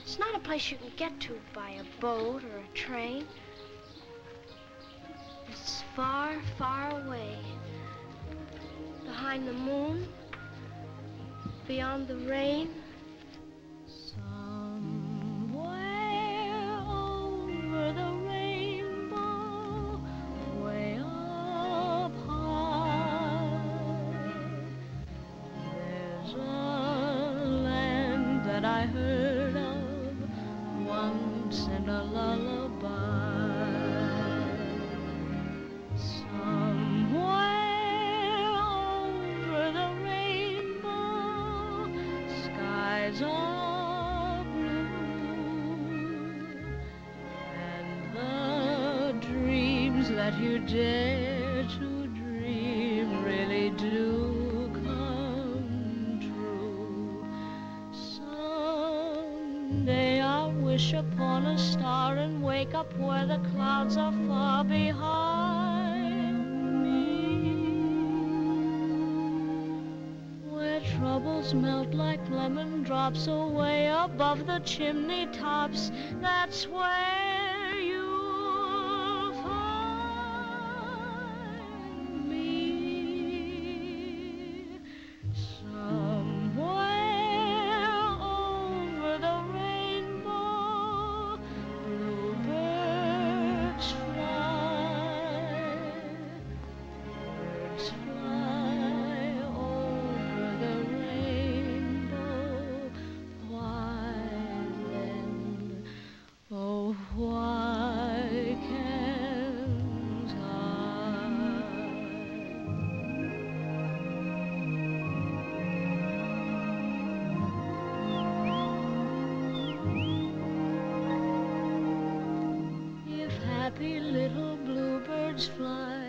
It's not a place you can get to by a boat or a train. It's far, far away. Behind the moon, beyond the rain. Somewhere over the rainbow, way up high, there's a land that I heard of once in a lullaby. Somewhere over the rainbow, skies are blue, and the dreams that you dare to dream really do come true. Someday I'll wish upon a star and wake up where the clouds are far behind me, where troubles melt like lemon drops away above the chimney tops. That's where you'll find me. Somewhere over the rainbow, bluebirds fly. Birds fly over the rainbow. Why then, oh, why can't I? If happy little bluebirds fly